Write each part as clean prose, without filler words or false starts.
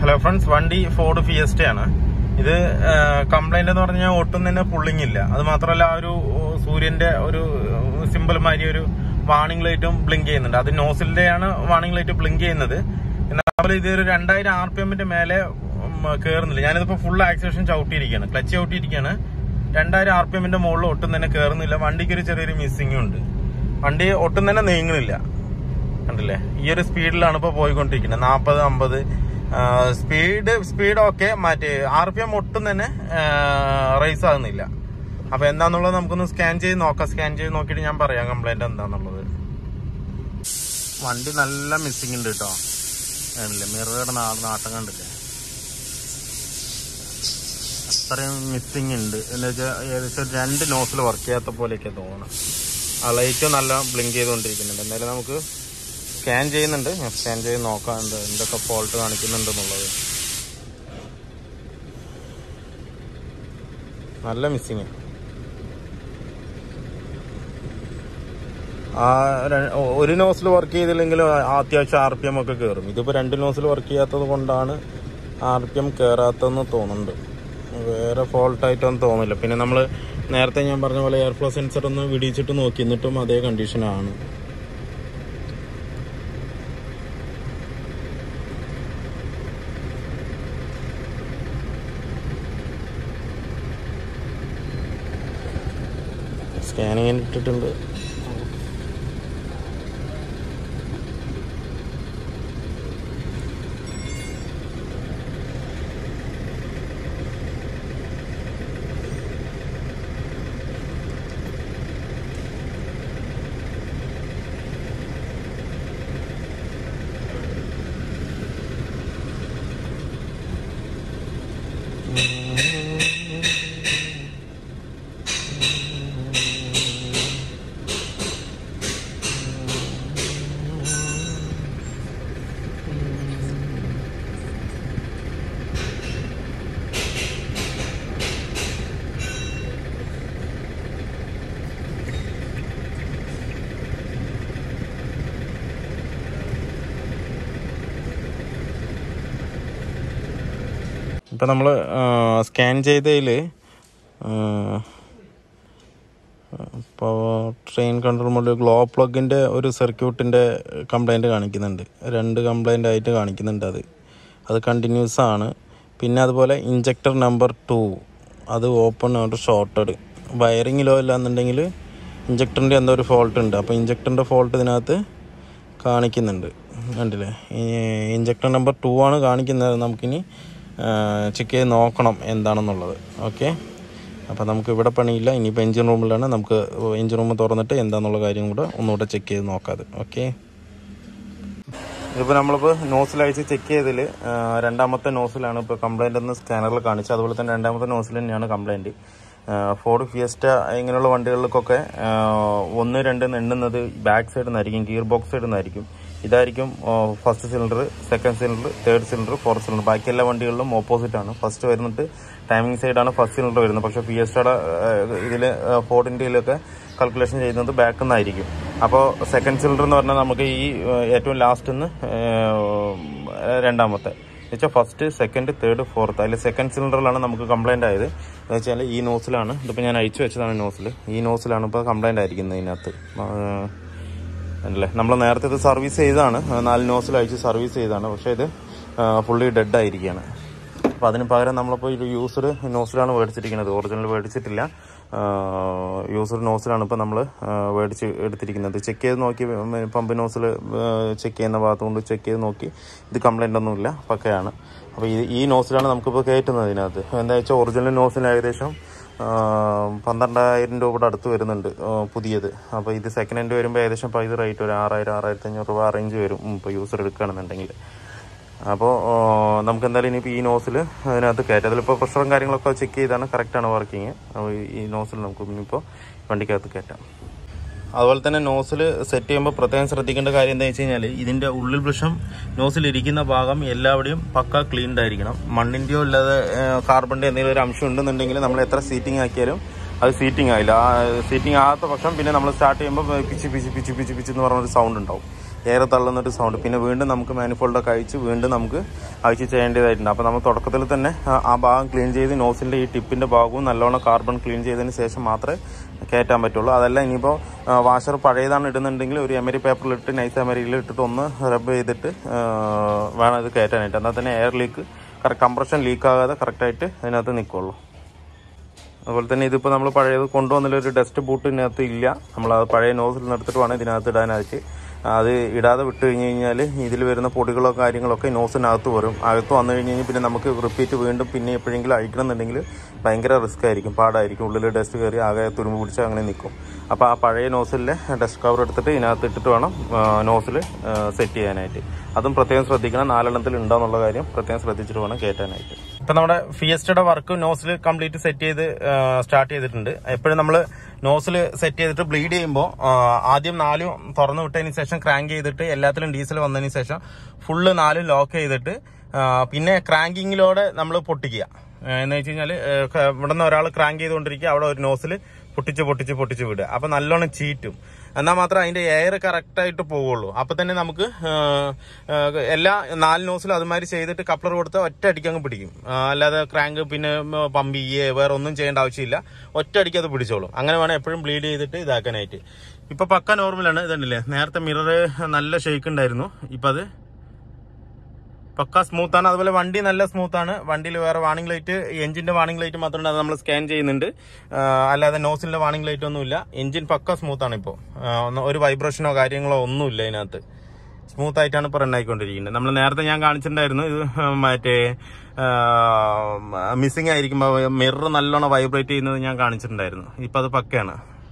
Hello friends, വണ്ടി Ford ഫിയസ്റ്റയാണ്. ഇത് കംപ്ലൈന്റ് എന്ന് പറഞ്ഞാൽ ഒട്ടും തന്നെ പുള്ളിങ് ഇല്ല. അത് മാത്രമല്ല, ആ ഒരു സൂര്യന്റെ ഒരു സിമ്പിൾ മാതിരി ഒരു വാർണിംഗ് ലൈറ്റും ബ്ലിങ്ക് ചെയ്യുന്നുണ്ട്. അത് നോസിലിന്റെയാണ് വാർണിംഗ് ലൈറ്റ് ബ്ലിങ്ക് ചെയ്യുന്നത്. എന്നാൽ ഇതൊരു 2000 RPM മേലെ കയറുന്നില്ല. ഞാനിതിപ്പോ ഫുൾ ആക്സിലേഷൻ ചവിട്ടിയിരിക്കുകയാണ്, ക്ലച്ച് ചവിട്ടിയിരിക്കുകയാണ്. 2000 RPM മുകളിൽ ഒട്ടും തന്നെ കയറുന്നില്ല. വണ്ടിക്ക് ഒരു ചെറിയൊരു മിസ്സിങ്ങും ഉണ്ട്. വണ്ടി ഒട്ടും തന്നെ നീങ്ങുന്നില്ല. കണ്ടില്ലേ, ഈ ഒരു സ്പീഡിലാണ് ഇപ്പൊ പോയിക്കൊണ്ടിരിക്കുന്നത്. 40-50 സ്പീഡ് ഓക്കെ, മറ്റേ RPM ഒട്ടും തന്നെ റൈസ് ആകുന്നില്ല. അപ്പൊ എന്താന്നുള്ളത് നമുക്കൊന്ന് സ്കാൻ ചെയ്ത് നോക്കാം. സ്കാൻ ചെയ്ത് നോക്കിയിട്ട് ഞാൻ പറയാം കംപ്ലൈന്റ് എന്താന്നുള്ളത്. വണ്ടി നല്ല മിസ്സിങ് ഉണ്ട് കേട്ടോ. ആണല്ലേ, മിററുടെ നാട്ടം കണ്ടില്ലേ, അത്രയും മിസ്സിങ് ഉണ്ട്. എന്താ വെച്ചാൽ ഏകദേശം 2 നോസിൽ വർക്ക് ചെയ്യാത്ത പോലെയൊക്കെ തോന്നണം. ആ ലൈറ്റ് നല്ല ബ്ലിങ്ക് ചെയ്തുകൊണ്ടിരിക്കുന്നുണ്ട്. എന്തായാലും നമുക്ക് സ്കാൻ ചെയ്യുന്നുണ്ട്. ഞാൻ സ്കാൻ ചെയ്ത് നോക്കാം എന്തൊക്കെ ഫോൾട്ട് കാണിക്കുന്നുണ്ടെന്നുള്ളത്. നല്ല മിസ്സിങ്. ഒരു നോസിൽ വർക്ക് ചെയ്തില്ലെങ്കിലും അത്യാവശ്യം RPM ഒക്കെ കയറും. ഇതിപ്പോ 2 നോസിൽ വർക്ക് ചെയ്യാത്തത് കൊണ്ടാണ് RPM കയറാത്തതെന്ന് തോന്നുന്നുണ്ട്. വേറെ ഫോൾട്ടായിട്ടൊന്നും തോന്നില്ല. പിന്നെ നമ്മൾ നേരത്തെ ഞാൻ പറഞ്ഞ പോലെ എയർ ഫ്ലോ സെൻസർ ഒന്ന് വിടിച്ചിട്ട് നോക്കി, എന്നിട്ടും അതേ കണ്ടീഷനാണ്. സ്കാനിങ് ഇട്ടിട്ടുണ്ട്. ഇപ്പം നമ്മൾ സ്കാൻ ചെയ്തതിൽ ഇപ്പോൾ ട്രെയിൻ കൺട്രോൾ മോഡിൽ ഗ്ലോ പ്ലഗിൻ്റെ ഒരു സർക്യൂട്ടിൻ്റെ കംപ്ലൈൻറ്റ് കാണിക്കുന്നുണ്ട്. 2 കംപ്ലൈൻ്റ് ആയിട്ട് കാണിക്കുന്നുണ്ട്. അത് കണ്ടിന്യൂസ് ആണ്. പിന്നെ അതുപോലെ ഇഞ്ചക്ടർ നമ്പർ 2 അത് ഓപ്പൺ ആയിട്ട് ഷോർട്ടഡ്. വയറിങ്ങിലോ ഇല്ലാന്നുണ്ടെങ്കിൽ ഇഞ്ചക്ടറിൻ്റെ എന്തോ ഒരു ഫോൾട്ട് ഉണ്ട്. അപ്പോൾ ഇഞ്ചക്ടറിൻ്റെ ഫോൾട്ട് ഇതിനകത്ത് കാണിക്കുന്നുണ്ട്. കണ്ടില്ലേ, ഇഞ്ചക്ടർ നമ്പർ 2 ആണ് കാണിക്കുന്നത്. നമുക്കിനി ചെക്ക് ചെയ്ത് നോക്കണം എന്താണെന്നുള്ളത്. ഓക്കെ, അപ്പോൾ നമുക്ക് ഇവിടെ പണിയില്ല. ഇനിയിപ്പോൾ എഞ്ചിൻ റൂമിലാണ്. നമുക്ക് എഞ്ചിൻ റൂം തുറന്നിട്ട് എന്താണെന്നുള്ള കാര്യം കൂടെ ഒന്നുകൂടെ ചെക്ക് ചെയ്ത് നോക്കാതെ. ഓക്കെ, ഇതിപ്പോൾ നമ്മളിപ്പോൾ നോസിൽ അയച്ച് ചെക്ക് ചെയ്തതിൽ 2ാമത്തെ നോസിലാണ് ഇപ്പോൾ കംപ്ലൈൻ്റ് എന്ന് സ്കാനറിൽ കാണിച്ചത്. അതുപോലെ തന്നെ 2ാമത്തെ നോസിൽ തന്നെയാണ് കംപ്ലൈൻറ്റ്. ഫോർഡ് ഫിയസ്റ്റ ഇങ്ങനെയുള്ള വണ്ടികളിലൊക്കെ 1, 2 എണ്ണുന്നത് ബാക്ക് സൈഡിൽ നിന്നായിരിക്കും, ഗിയർ ബോക്സ് സൈഡിൽ നിന്നായിരിക്കും. ഇതായിരിക്കും first cylinder, second cylinder, third cylinder, fourth cylinder. ബാക്കി എല്ലാ വണ്ടികളിലും ഓപ്പോസിറ്റ് ആണ്. ഫസ്റ്റ് വരുന്നിട്ട് ടൈമിംഗ് സൈഡാണ് ഫസ്റ്റ് സിലിണ്ടർ വരുന്നത്. പക്ഷേ ഫിയസ്റ്റയുടെ ഇതിൽ ഫോർഡിൻ്റെ ഇതിലൊക്കെ കാൽക്കുലേഷൻ ചെയ്യുന്നത് ബാക്കിൽ നിന്നായിരിക്കും. അപ്പോൾ സെക്കൻഡ് സിലിണ്ടർ എന്ന് പറഞ്ഞാൽ നമുക്ക് ഈ ഏറ്റവും ലാസ്റ്റ് നിന്ന് 2ാമത്തെ എന്നുവെച്ചാൽ ഫസ്റ്റ്, സെക്കൻഡ്, തേർഡ്, ഫോർത്ത്. അതിൽ സെക്കൻഡ് സിലിണ്ടറിലാണ് നമുക്ക് കംപ്ലൈൻ്റ് ആയത്. എന്ന് വെച്ചാൽ ഈ നോസിലാണ്. ഇതിപ്പോൾ ഞാൻ അയച്ചു വെച്ചതാണ് നോസിൽ. ഈ നോസിലാണ് ഇപ്പോൾ കംപ്ലൈൻ്റ് ആയിരിക്കുന്നത്. ഇതിനകത്ത് അല്ലേ, നമ്മൾ നേരത്തെ ഇത് സർവീസ് ചെയ്താണ്. 4 നോസിൽ അയച്ച് സർവീസ് ചെയ്താണ്. പക്ഷേ ഇത് ഫുള്ളി ഡെഡ് ആയിരിക്കുകയാണ്. അപ്പോൾ അതിന് പകരം നമ്മളിപ്പോൾ ഒരു യൂസ്ഡ് നോസിലാണ് മേടിച്ചിരിക്കുന്നത്. ഒറിജിനൽ മേടിച്ചിട്ടില്ല, യൂസ്ഡ് നോസിലാണ് ഇപ്പോൾ നമ്മൾ എടുത്തിരിക്കുന്നത്. ചെക്ക് ചെയ്ത് നോക്കി, പമ്പ് നോസിൽ ചെക്ക് ചെയ്യുന്ന ഭാഗത്തുകൊണ്ട് ചെക്ക് ചെയ്ത് നോക്കി. ഇത് കംപ്ലൈൻ്റ് ഒന്നുമില്ല, പക്കയാണ്. അപ്പോൾ ഈ നോസിലാണ് നമുക്കിപ്പോൾ കയറ്റുന്നത്. ഇതിനകത്ത് എന്താ വെച്ചാൽ ഒറിജിനൽ നോസിന് ഏകദേശം 12,000 രൂപയുടെ അടുത്ത് വരുന്നുണ്ട് പുതിയത്. അപ്പോൾ ഇത് സെക്കൻഡ് ഹാൻഡ് വരുമ്പോൾ ഏകദേശം പൈസ റേറ്റ് ഒരു 6,000-6,500 രൂപ അറേഞ്ച് വരും ഇപ്പോൾ യൂസർ എടുക്കുകയാണെന്നുണ്ടെങ്കിൽ. അപ്പോൾ നമുക്ക് എന്തായാലും ഇനിയിപ്പോൾ ഈ നോസിൽ അതിനകത്ത് കയറ്റാം. അതിലിപ്പോൾ പ്രഷറും കാര്യങ്ങളൊക്കെ ചെക്ക് ചെയ്താണ്, കറക്റ്റാണ് വർക്കിങ്. അപ്പോൾ ഈ നോസിൽ നമുക്ക് ഇനിയിപ്പോൾ വണ്ടിക്കകത്ത് കയറ്റാം. അതുപോലെ തന്നെ നോസിൽ സെറ്റ് ചെയ്യുമ്പോൾ പ്രത്യേകം ശ്രദ്ധിക്കേണ്ട കാര്യം എന്താ വെച്ച് കഴിഞ്ഞാൽ, ഇതിൻ്റെ ഉള്ളിൽ വൃഷം നോസിലിരിക്കുന്ന ഭാഗം എല്ലാവിടെയും പക്ക ക്ലീൻഡ് ആയിരിക്കണം. മണ്ണിൻ്റെയോ അല്ലാതെ കാർബണിൻ്റെ എന്തെങ്കിലും ഒരു അംശം ഉണ്ടെന്നുണ്ടെങ്കിൽ നമ്മൾ എത്ര സീറ്റിംഗ് ആക്കിയാലും അത് സീറ്റിംഗ് ആയില്ല. ആ സീറ്റിംഗ് ആകാത്ത പക്ഷം പിന്നെ നമ്മൾ സ്റ്റാർട്ട് ചെയ്യുമ്പോൾ പിച്ച് പിച്ച് പിച്ച് പിച്ച് പിച്ച് എന്ന് പറഞ്ഞൊരു സൗണ്ട് ഉണ്ടാവും. എയർ തള്ളുന്നൊരു സൗണ്ട്. പിന്നെ വീണ്ടും നമുക്ക് മാനിഫോൾഡൊക്കെ അഴിച്ച് വീണ്ടും നമുക്ക് അഴിച്ച് ചെയ്യേണ്ടതായിട്ടുണ്ട്. അപ്പോൾ നമ്മൾ തുടക്കത്തിൽ തന്നെ ആ ഭാഗം ക്ലീൻ ചെയ്ത് നോസിൻ്റെ ഈ ടിപ്പിൻ്റെ ഭാഗവും നല്ലോണം കാർബൺ ക്ലീൻ ചെയ്തതിന് ശേഷം മാത്രമേ കയറ്റാൻ പറ്റുള്ളൂ. അതല്ല ഇനിയിപ്പോൾ വാഷർ പഴയതാണ് ഇടുന്നുണ്ടെങ്കിൽ ഒരു എമരി പേപ്പറിലിട്ട് നൈസ് എമരിയിൽ ഇട്ടിട്ട് ഒന്ന് റബ്ബ് ചെയ്തിട്ട് വേണം ഇത് കയറ്റാനായിട്ട്. എന്നാൽ തന്നെ എയർ ലീക്ക് കംപ്രഷൻ ലീക്കാകാതെ കറക്റ്റായിട്ട് അതിനകത്ത് നിൽക്കുള്ളൂ. അതുപോലെ തന്നെ ഇതിപ്പോൾ നമ്മൾ പഴയത് കൊണ്ടുവന്നൊരു ഡസ്റ്റ് ബൂട്ട് ഇതിനകത്ത് ഇല്ല. നമ്മളത് പഴയ നോസിൽ നിന്ന് എടുത്തിട്ട് വേണം ഇതിനകത്ത് ഇടാനായിട്ട്. അത് ഇടാതെ വിട്ട് കഴിഞ്ഞ് കഴിഞ്ഞാൽ ഇതിൽ വരുന്ന പൊടികളോ കാര്യങ്ങളൊക്കെ നോസിനകത്ത് വരും. അകത്ത് വന്നു കഴിഞ്ഞ് കഴിഞ്ഞാൽ പിന്നെ നമുക്ക് റിപ്പീറ്റ് വീണ്ടും പിന്നെ എപ്പോഴെങ്കിലും അഴിക്കണം എന്നുണ്ടെങ്കിൽ ഭയങ്കര റിസ്ക് ആയിരിക്കും, പാടായിരിക്കും. ഉള്ളിൽ ഡസ്റ്റ് കയറി ആകെ തുരുമ്പ് പിടിച്ച് അങ്ങനെ നിൽക്കും. അപ്പോൾ ആ പഴയ നോസിലെ ഡസ്റ്റ് കവർ എടുത്തിട്ട് ഇതിനകത്ത് ഇട്ടിട്ട് വേണം നോസിൽ സെറ്റ് ചെയ്യാനായിട്ട്. അതും പ്രത്യേകം ശ്രദ്ധിക്കണം. 4 എണ്ണത്തിൽ ഉണ്ടോയെന്നുള്ള കാര്യം പ്രത്യേകം ശ്രദ്ധിച്ചിട്ട് വേണം കയറ്റാനായിട്ട്. ഇപ്പം നമ്മുടെ ഫിയസ്റ്റയുടെ വർക്ക് നോസിൽ കംപ്ലീറ്റ് സെറ്റ് ചെയ്ത് സ്റ്റാർട്ട് ചെയ്തിട്ടുണ്ട്. എപ്പോഴും നമ്മൾ നോസിൽ സെറ്റ് ചെയ്തിട്ട് ബ്ലീഡ് ചെയ്യുമ്പോൾ ആദ്യം 4 തുറന്നു വിട്ടതിന് ശേഷം ക്രാങ്ക് ചെയ്തിട്ട് എല്ലാത്തിലും ഡീസൽ വന്നതിന് ശേഷം ഫുള്ള് 4 ലോക്ക് ചെയ്തിട്ട് പിന്നെ ക്രാങ്കിങ്ങിലൂടെ നമ്മൾ പൊട്ടിക്കുക. എന്ന് വെച്ച് കഴിഞ്ഞാൽ ഇവിടെ നിന്ന് ഒരാൾ ക്രാങ്ക് ചെയ്തുകൊണ്ടിരിക്കുക, അവിടെ ഒരു നോസിൽ പൊട്ടിച്ച് വിടുക. അപ്പം നല്ലോണം ചീറ്റും. എന്നാൽ മാത്രമേ അതിൻ്റെ എയർ കറക്റ്റായിട്ട് പോവുള്ളൂ. അപ്പം തന്നെ നമുക്ക് എല്ലാ 4 നോസിലും അതുമാതിരി ചെയ്തിട്ട് കപ്ലർ കൊടുത്ത് ഒറ്റ അടിക്കങ്ങ് പിടിക്കും. അല്ലാതെ ക്രാങ്ക് പിന്നെ പമ്പ് ചെയ്യേ വേറെ ഒന്നും ചെയ്യേണ്ട ആവശ്യമില്ല. ഒറ്റ അടിക്ക് അത് പിടിച്ചോളും. അങ്ങനെ വേണം എപ്പോഴും ബ്ലീഡ് ചെയ്തിട്ട് ഇതാക്കാനായിട്ട്. ഇപ്പം പക്ക നോർമലാണ്. ഇതുണ്ടല്ലേ, നേരത്തെ മിറർ നല്ല ഷെയ്ക്ക് ഉണ്ടായിരുന്നു, ഇപ്പം അത് പക്ക സ്മൂത്താണ്. അതുപോലെ വണ്ടി നല്ല സ്മൂത്താണ്. വണ്ടിയിൽ വേറെ വാണിംഗ് ലൈറ്റ്, എഞ്ചിന്റെ വാണിംഗ് ലൈറ്റ് മാത്രമേ അത് നമ്മൾ സ്കാൻ ചെയ്യുന്നുണ്ട്. അല്ലാതെ നോസിന്റെ വാണിംഗ് ലൈറ്റ് ഒന്നുമില്ല. എഞ്ചിൻ പക്ക സ്മൂത്താണ്. ഇപ്പോൾ ഒരു വൈബ്രേഷനോ കാര്യങ്ങളോ ഒന്നുമില്ല ഇതിനകത്ത്. സ്മൂത്ത് ആയിട്ടാണ് ഇപ്പോൾ റൺ ആയിക്കൊണ്ടിരിക്കുന്നത്. നമ്മൾ നേരത്തെ ഞാൻ കാണിച്ചിട്ടുണ്ടായിരുന്നു ഇത് മറ്റേ മിസ്സിംഗ് ആയിരിക്കുമ്പോൾ മിറർ നല്ലോണം വൈബ്രേറ്റ് ചെയ്യുന്നത് ഞാൻ കാണിച്ചിട്ടുണ്ടായിരുന്നു. ഇപ്പം അത് പക്കയാണ്.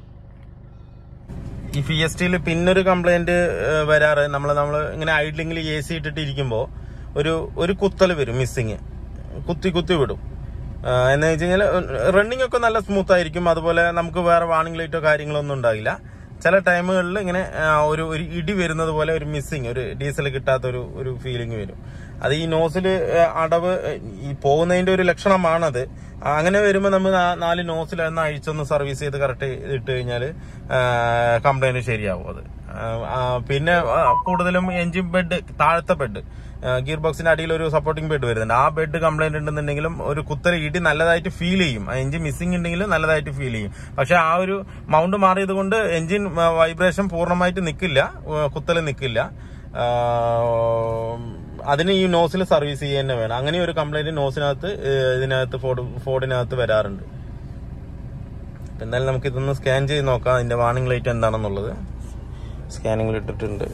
ഈ ഫിയസ്റ്റയിൽ പിന്നൊരു കംപ്ലൈന്റ് വരാറ്, നമ്മൾ ഇങ്ങനെ ഐഡ്ലിങ്ങിൽ AC ഇട്ടിട്ട് ഇരിക്കുമ്പോൾ ഒരു കുത്തൽ വരും, മിസ്സിങ് കുത്തി വിടും. എന്ന് വെച്ച് കഴിഞ്ഞാൽ റണ്ണിങ് ഒക്കെ നല്ല സ്മൂത്ത് ആയിരിക്കും. അതുപോലെ നമുക്ക് വേറെ വാണിംഗ് ലൈറ്റോ കാര്യങ്ങളോ ഒന്നും ഉണ്ടാകില്ല. ചില ടൈമുകളിൽ ഇങ്ങനെ ഒരു ഇടി വരുന്നത് പോലെ ഒരു മിസ്സിങ്, ഒരു ഡീസൽ കിട്ടാത്ത ഒരു ഫീലിംഗ് വരും. അത് ഈ നോസിൽ അടവ് ഈ പോകുന്നതിന്റെ ഒരു ലക്ഷണമാണത്. അങ്ങനെ വരുമ്പോൾ നമ്മൾ 4 നോസിലൊന്ന് അഴിച്ചൊന്ന് സർവീസ് ചെയ്ത് കറക്റ്റ് ഇട്ട് കഴിഞ്ഞാൽ കംപ്ലൈന്റ് ശരിയാവും. അത് പിന്നെ കൂടുതലും എഞ്ചിൻ ബെഡ്, താഴത്തെ ബെഡ്, ഗിയർ ബോക്സിന്റെ അടിയിൽ ഒരു സപ്പോർട്ടിംഗ് ബെഡ് വരുന്നുണ്ട്. ആ ബെഡ് കംപ്ലൈന്റ് ഉണ്ടെന്നുണ്ടെങ്കിലും ഒരു കുത്തൽ ഇടി നല്ലതായിട്ട് ഫീൽ ചെയ്യും. എഞ്ചിൻ മിസ്സിംഗ് ഉണ്ടെങ്കിലും നല്ലതായിട്ട് ഫീൽ ചെയ്യും. പക്ഷെ ആ ഒരു മൗണ്ട് മാറിയത് കൊണ്ട് എഞ്ചിൻ വൈബ്രേഷൻ പൂർണ്ണമായിട്ട് നിൽക്കില്ല, കുത്തൽ നിൽക്കില്ല. അതിന് ഈ നോസിൽ സർവീസ് ചെയ്യാൻ തന്നെ വേണം. അങ്ങനെ ഒരു കംപ്ലൈന്റ് നോസിനകത്ത് ഇതിനകത്ത് ഫോർഡിനകത്ത് വരാറുണ്ട്. എന്തായാലും നമുക്ക് ഇതൊന്ന് സ്കാൻ ചെയ്ത് നോക്കാം, അതിന്റെ വാർണിംഗ് ലൈറ്റ് എന്താണെന്നുള്ളത്. സ്കാനിങ്ങിൽ ഇട്ടിട്ടുണ്ട്.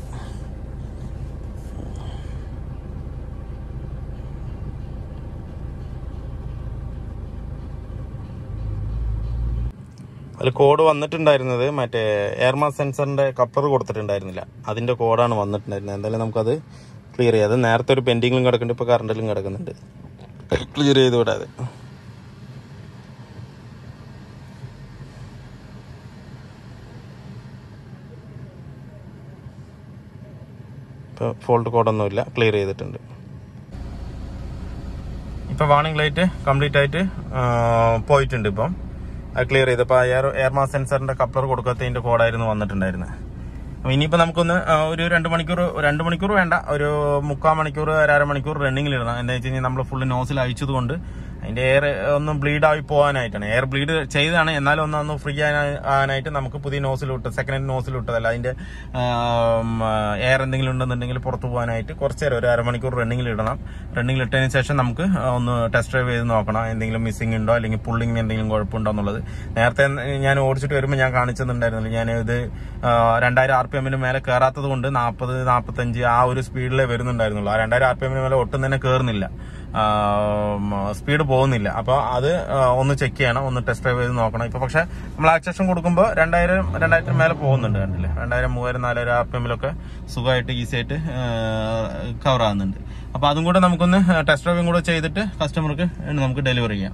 അതിൽ കോഡ് വന്നിട്ടുണ്ടായിരുന്നത് മറ്റേ എയർമാസ് സെൻസറിന്റെ കപ്ലർ കൊടുത്തിട്ടുണ്ടായിരുന്നില്ല, അതിന്റെ കോഡാണ് വന്നിട്ടുണ്ടായിരുന്നത്. എന്തായാലും നമുക്കത് ക്ലിയർ ചെയ്യാം. അത് നേരത്തെ ഒരു പെൻഡിങ്ങിലും കിടക്കുന്നുണ്ട്, ഇപ്പോൾ കറണ്ടിലും കിടക്കുന്നുണ്ട്. ക്ലിയർ ചെയ്ത് വിടാതെ ഇപ്പോൾ ഫോൾട്ട് കോഡൊന്നുമില്ല, ക്ലിയർ ചെയ്തിട്ടുണ്ട്. ഇപ്പോൾ വാർണിംഗ് ലൈറ്റ് കംപ്ലീറ്റ് ആയിട്ട് പോയിട്ടുണ്ട്. ഇപ്പം അത് ക്ലിയർ ചെയ്തപ്പോൾ എയർമാസ് സെൻസറിന്റെ കപ്ലർ കൊടുക്കാത്തതിന്റെ കോഡായിരുന്നു വന്നിട്ടുണ്ടായിരുന്നത്. അപ്പോൾ ഇനിയിപ്പോൾ നമുക്കൊന്ന് ഒരു 2 മണിക്കൂർ വേണ്ട, ഒരു 3/4 മണിക്കൂർ, 1/2 മണിക്കൂർ റണ്ണിങ്ങിലിടണം. എന്താ വെച്ച് കഴിഞ്ഞാൽ നമ്മൾ ഫുള്ള് നോസിൽ അയച്ചതുകൊണ്ട് അതിന്റെ എയർ ഒന്നും ബ്ലീഡ് ആയി പോകാനായിട്ടാണ്. എയർ ബ്ലീഡ് ചെയ്താണ്, എന്നാലും ഒന്ന് ഫ്രീ ആകാനായിട്ട് നമുക്ക് പുതിയ നോസിലിട്ട്, സെക്കൻഡ് ഹാൻഡ് നോസിലിട്ടതല്ല, അതിന്റെ എയർ എന്തെങ്കിലും ഉണ്ടെന്നുണ്ടെങ്കിൽ പുറത്തു പോകാനായിട്ട് കുറച്ച് നേരം, ഒരു 1/2 മണിക്കൂർ റണ്ണിങ്ങിലിടണം. റണ്ണിങ്ങിലിട്ടതിന് ശേഷം നമുക്ക് ഒന്ന് ടെസ്റ്റ് ഡ്രൈവ് ചെയ്ത് നോക്കണം, എന്തെങ്കിലും മിസ്സിംഗ് ഉണ്ടോ അല്ലെങ്കിൽ പുള്ളിങ്ങിന് എന്തെങ്കിലും കുഴപ്പമുണ്ടോ എന്നുള്ളത്. നേരത്തെ ഞാൻ ഓടിച്ചിട്ട് വരുമ്പോൾ ഞാൻ കാണിച്ചെന്നുണ്ടായിരുന്നില്ല, ഞാൻ ഇത് 2000 RPM മേലെ കയറാത്തത് കൊണ്ട് 40-45 ആ ഒരു സ്പീഡിലേ വരുന്നുണ്ടായിരുന്നുള്ളൂ. ആ 2000 RPM മേലെ ഒട്ടും തന്നെ കയറുന്നില്ല, സ്പീഡ് പോകുന്നില്ല. അപ്പോൾ അത് ഒന്ന് ചെക്ക് ചെയ്യണം, ഒന്ന് ടെസ്റ്റ് ഡ്രൈവ് ചെയ്ത് നോക്കണം. ഇപ്പൊ പക്ഷെ നമ്മൾ ആക്സേഷൻ കൊടുക്കുമ്പോൾ 2000 മേലെ പോകുന്നുണ്ട്, കണ്ടില്ലേ? 2000, 3000, 4000 RPM സുഖമായിട്ട് ഈസി ആയിട്ട് കവർ ആകുന്നുണ്ട്. അപ്പൊ അതും കൂടെ നമുക്കൊന്ന് ടെസ്റ്റ് ഡ്രൈവും കൂടെ ചെയ്തിട്ട് കസ്റ്റമർക്ക് നമുക്ക് ഡെലിവറി ചെയ്യാം.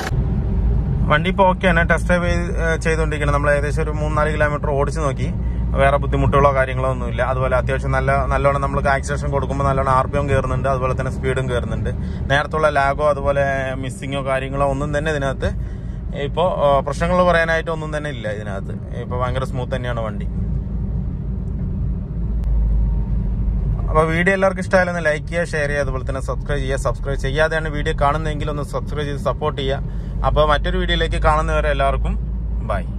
വണ്ടി ഇപ്പോൾ ഓക്കെയാണ്, ടെസ്റ്റ് ഡ്രൈവ് ചെയ്തുകൊണ്ടിരിക്കണം. നമ്മൾ ഏകദേശം ഒരു 3-4 കിലോമീറ്റർ ഓടിച്ചു നോക്കി. വേറെ ബുദ്ധിമുട്ടുകളോ കാര്യങ്ങളോ ഒന്നുമില്ല. അതുപോലെ അത്യാവശ്യം നല്ലോണം നമ്മൾക്ക് ആക്സിലേഷൻ കൊടുക്കുമ്പോൾ നല്ലോണം RPM കയറുന്നുണ്ട്, അതുപോലെ തന്നെ സ്പീഡും കയറുന്നുണ്ട്. നേരത്തുള്ള ലാഗോ അതുപോലെ മിസ്സിങ്ങോ കാര്യങ്ങളോ ഒന്നും തന്നെ ഇതിനകത്ത് ഇപ്പോൾ പ്രശ്നങ്ങൾ പറയാനായിട്ട് ഒന്നും തന്നെ ഇല്ല ഇതിനകത്ത്. ഇപ്പോൾ ഭയങ്കര സ്മൂത്ത് തന്നെയാണ് വണ്ടി. അപ്പോൾ വീഡിയോ എല്ലാവർക്കും ഇഷ്ടമായാലും ലൈക്ക് ചെയ്യുക, ഷെയർ ചെയ്യുക, അതുപോലെ തന്നെ സബ്സ്ക്രൈബ് ചെയ്യാതെയാണ് വീഡിയോ കാണുന്നതെങ്കിൽ ഒന്ന് സബ്സ്ക്രൈബ് ചെയ്ത് സപ്പോർട്ട് ചെയ്യുക. അപ്പോൾ മറ്റൊരു വീഡിയോയിലേക്ക് കാണുന്നവരെ എല്ലാവർക്കും ബൈ.